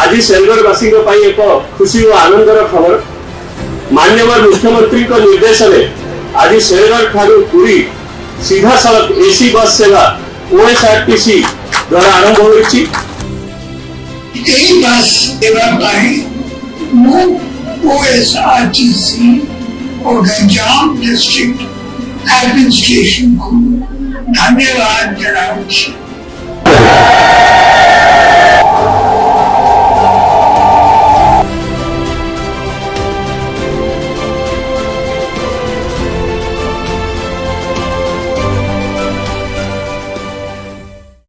आज शेरगढ़वासी एक खुशी और आनंदर खबर माननीय मुख्यमंत्री निर्देश में आज शेरगढ़ ठारू पुरी सीधा सड़क एसी बस सेवा OSRTC द्वारा आरंभ होइछि। बस सेवा OSRTC और गंजाम डिस्ट्रिक्ट एडमिनिस्ट्रेशन को धन्यवाद जनाऊं।